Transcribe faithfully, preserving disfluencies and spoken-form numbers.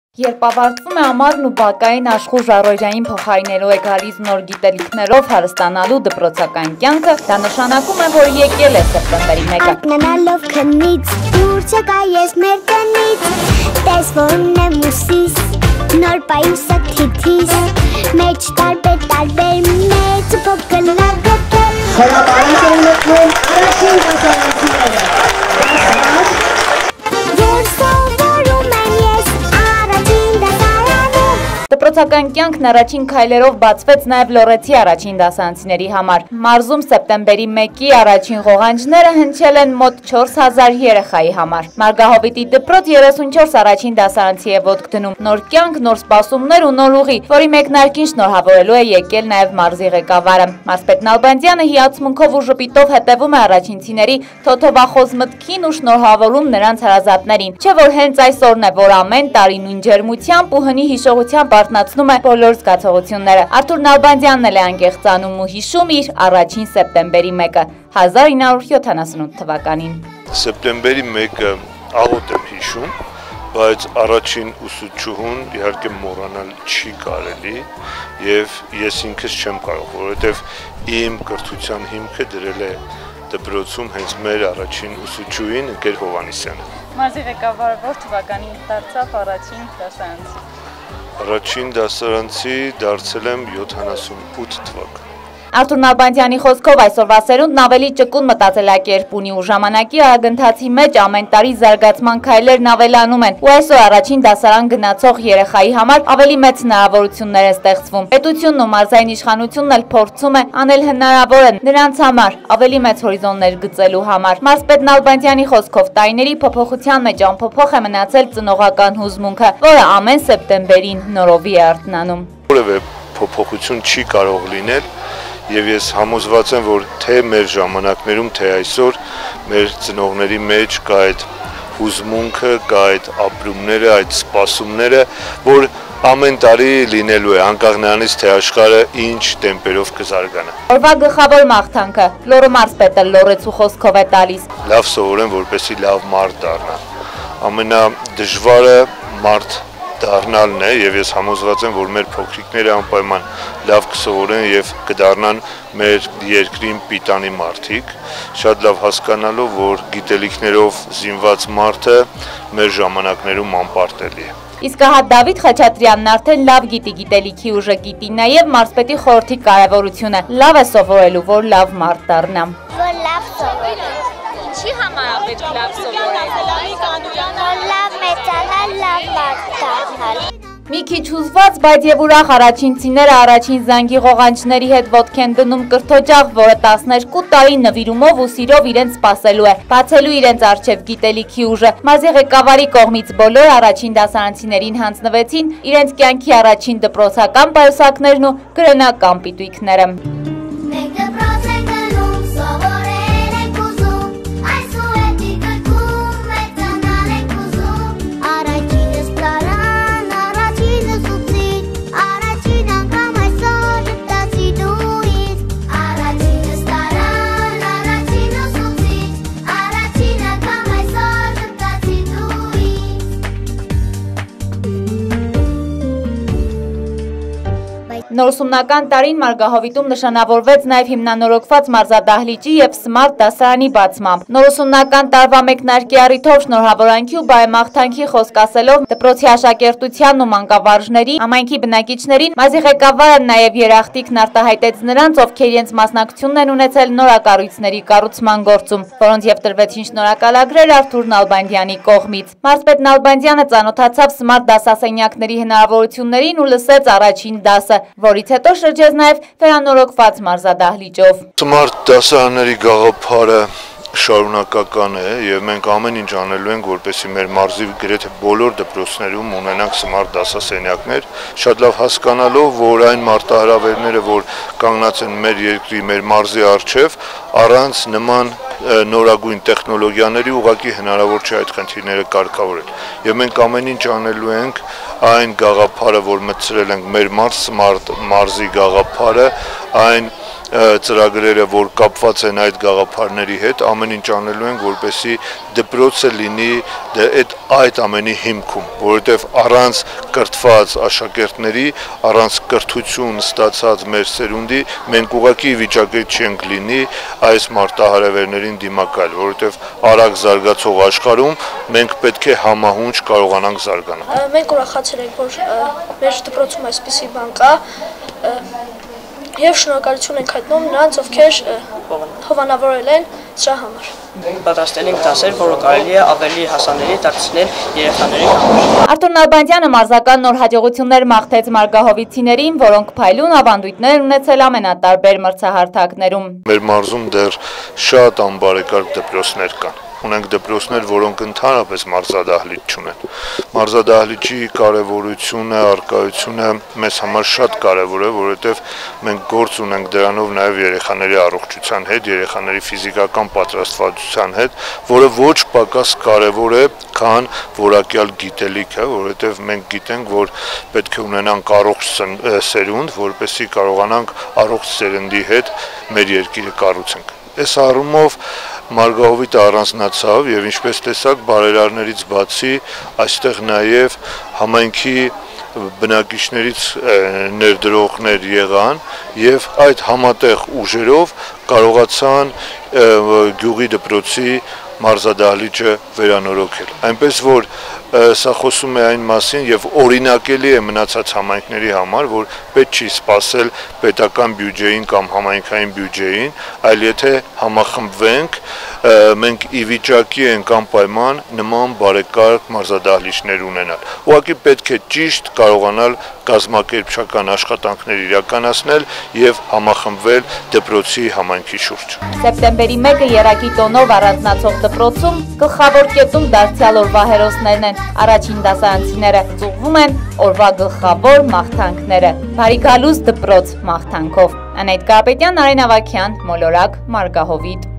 Երբ ավարտվում է ամառն ու բակային աշխուժ առօրյային փոխարինելու է գալիս նոր գիտելիքներով հարստանալու դպրոցական կյանքը, դա նշանակում է, որ եկել է սեպտեմբերի մեկը։ Ակնանալով քնից, դուրս եկա ես մեր տնից, տես որն եմ ուսիս, նոր պայուսը թիթիս, մեջ տարբեր տարբեր մեծ փոքր լագոքեր։ Հրապարակ են մտնում առաջին դասարանցիները։ Դպրոցական կյանքն առաջին քայլերով բացվեց նաև լոռեցի առաջին դասարանցիների համար։ Մարզում սեպտեմբերի մեկի առաջին ղողանջները հնչել են մոտ չորս հազար երեխայի համար։ Մարգահովիտի դպրոց երեսունչորս առաջին դասարանցի է ոտք դնում։ Նոր կյանք, նոր սպասումներ ու նոր ուղի, որի մեկնարկին շնորհավորելու է եկել նաև մարզի ղեկավարը։ Մարզպետ Նալբանդյանը հիացմունքով ու ժպիտով հետևում է առաջինցիների թոթովախոզ մտքին ու շնորհավորում նրանց հարազատներին։ Չէ՞ որ հենց այսօրն է, որ ամեն տարի նույն ջերմությամբ ու հնի հիշողությամբ արթնացնում է բոլոր զգացողությունները։ Արթուր Նալբանդյանն էլ է անկեղծանում ու հիշում իր առաջին սեպտեմբերի մեկը հազար ինը հարյուր յոթանասունութ թվականին։ Սեպտեմբերի մեկը աղոտ եմ հիշում, բայց առաջին ուսուցչուհուն իհարկե մոռանալ չի կարելի եւ ես ինքս չեմ կարող, որովհետեւ իմ կրթության հիմքը դրել է դպրոցում հենց մեր առաջին ուսուցչուհին Ընկեր Հովհաննիսյանը։ Մարզի ղեկավարը ո՞ր թվականին դարձավ առաջին դասարանցի։ Առաջին դասարանցի դարձել եմ յոթանասունութ թվական։ Արթուր Նալբանդյանի խոսքով այսօրվա սերունդն ավելի ճկուն մտածելակերպ ունի ու ժամանակի արագընթացի մեջ ամեն տարի զարգացման քայլերն ավելանում են ու այսօր առաջին դասարան գնացող երեխայի համար ավելի մեծ հնարավորություններ են ստեղծվում։ Պետությունն ու մարզային իշխանությունն էլ փորձում է անել հնարավորը նրանց համար ավելի մեծ հորիզոններ գծելու համար։ Մարզպետ Նալբանդյանի խոսքով տարիների փոփոխության մեջ անփոփոխ է մնացել ծնողական հուզմունքը, որը ամեն սեպտեմբերին նորովի է արթնանում։ Որևէ փոփոխություն չի կարող լինել եւ ես համոզված եմ, որ թե մեր ժամանակներում, թե այսօր մեր ծնողների մեջ կա այդ հուզմունքը, կա այդ ապրումները, այդ սպասումները, որ ամեն տարի լինելու է, անկախ նրանից, թե աշխարհը ինչ տեմպերով կզարգանա։ Օրվա գլխավոր մաղթանքը Լոռու մարզպետը լոռեցու խոսքով է տալիս։ Լավ սովորեմ, որպեսզի լավ մարդ դառնա։ Ամենադժվարը մարդ դառնալն է եւ ես համոզված եմ, որ մեր փոքրիկները անպայման լավ կսովորեն եւ կդառնան մեր երկրին պիտանի մարդիկ, շատ լավ հասկանալով, որ գիտելիքներով զինված մարդը մեր ժամանակներում անպարտելի է։ Իսկ հա Դավիթ Խաչատրյանն արդեն լավ գիտի գիտելիքի ուժը, գիտի նաև մարզպետի խորհրդի կարևորությունը։ Լավ է սովորելու, որ լավ մարդ դառնա։ Որ լավ սովորել։ Ինչի համար է պետք լավ սովորել։ Լավ մեծանալ, լավ մարդ դառնալ։ Մի քիչ հուզված, բայց եւ ուրախ առաջինցիները առաջին զանգի ղողանջների հետ ոտք են դնում կրթօջախ, որը տասներկու տարի նվիրումով ու սիրով իրենց սպասելու է, բացելու իրենց առջև գիտելիքի ուժը։ Մարզի ղեկավարի կողմից բոլոր առաջին դասարանցիներին հանձնվեցին իրենց կյանքի առաջին դպրոցական պայուսակներն ու գրոնական պիտույքները։ Նորսումնական տարին Մարգահովիտում նշանավորվեց նաև հիմնանորոգված մարզադահլիճի և սմարթ դասարանի բացմամբ։ Նորսումնական տարվա մեկնարկի առիթով շնորհավորանքի ու բարեմաղթանքի խոսք ասելով դպրոցի աշակերտությանն ու մանկավարժներին, համայնքի բնակիչներին, մարզի ղեկավարը նաև երախտիկն արտահայտեց նրանց, ովքեր իրենց մասնակցությունն են ունեցել նորակառույցների կառուցման գործում, որոնց և տրվեցին շնորհակալագրեր Արթուր Նալբանդյանի կողմից։ Մարզպետ Նալբանդյանը ծանոթացավ սմարթ դասասենյակների հնարավորություններին ու լսեց առաջին դասը, որից հետո շրջեց նաև վերանորոգված մարզադահլիճով։ Սմարթ դասարանների գաղափարը շարունակական է եւ մենք ամեն ինչ անելու ենք, որպեսզի մեր մարզի գրեթե բոլոր դպրոցներում ունենանք սմարթ դասասենյակներ, շատ լավ հասկանալով, որ այն մարտահրավերները, որ կանգնած են մեր երկրի, մեր մարզի առջև, առանց նման նորագույն տեխնոլոգիաների ուղղակի հնարավոր չէ այդ խնդիրները կարգավորել։ Եվ մենք ամեն ինչ անելու ենք այն գաղափարը, որ մտցրել ենք մեր մարզ սմարթ մարզի գաղափարը, այն ծրագրերը, որ կապված են այդ գաղափարների հետ, ամեն ինչ անելու են, որպեսզի դպրոցը լինի այդ այդ ամենի հիմքում, որովհետև առանց կրթված աշակերտների, առանց կրթություն ստացած մեր սերունդի, մենք ուղղակի վիճակի չենք լինի այս մարտահրավերներին դիմակայել, որովհետև արագ զարգացող աշխարհում մենք պետք է համահունչ կարողանանք զարգանալ։ Մենք ուրախացել ենք, որ մեր դպրոցում այսպիսի բան կա, եւ շնորհակալություն ենք հայտնում նրանց, ովքեր հովանավորել են սրա համար։ Պատրաստել ենք դասեր, որը կարելի է ավելի հասանելի դարձնել երեխաների համար։ Արտուր Նալբանդյանը մարզական նոր հաջողություններ մաղթեց մարգահովիցիներին, որոնք փայլուն ավանդույթներ ունեցել ամենատարբեր մրցահարթակներում։ Մեր մարզում դեռ շատ անբարեկարգ դպրոցներ կան։ Ունենք դպրոցներ, որոնք ընդհանրապես մարզադահլիճ չունեն։ Մարզադահլիճի կարևորությունը, առկայությունը մեզ համար շատ կարևոր է, որովհետև մենք գործ ունենք դրանով նաև երեխաների առողջության հետ, երեխաների ֆիզիկական պատրաստվածության հետ, որը ոչ պակաս կարևոր է, քան որակյալ գիտելիքը, որովհետև մենք գիտենք, որ պետք է ունենանք առողջ սերունդ, որպեսզի կարողանանք առողջ սերնդի հետ մեր երկիրը կառուցենք։ Այս առումով Մարգահովիտը առանձնացավ եւ ինչպես տեսակ բարերարներից բացի այստեղ նաեւ համայնքի բնակիչներից ներդրողներ եղան եւ այդ համատեղ ուժերով կարողացան գյուղի դպրոցի մարզադահլիճը վերանորոգել։ Այնպես որ սա խոսում է այն մասին եւ օրինակելի է մնացած համայնքների համար, որ պետք չի սпасել պետական բյուջեին կամ համայնքային բյուջեին, այլ եթե համախմբվենք, մենք ի վիճակի ենք անպայման նման բարեկարգ մարզադահլիճներ ունենալ։ Ուղղակի պետք է ճիշտ կարողանալ կազմակերպչական աշխատանքներ իրականացնել եւ համախմբվել դպրոցի համայնքի շուրջ։ Սեպտեմբերի մեկը երակի տոնով առանձնացող դպրոցում գլխավոր կետում դարձյալ օրվա հերոսներն են, առաջին դասարանցիները, ծուղվում են օրվա գլխավոր մաղթանքները։ Բարի գալուս դպրոց մաղթանքով։ Անետ Կարապետյան, Նարեն Ավագյան, Մոլորակ, Մարգահովիտ։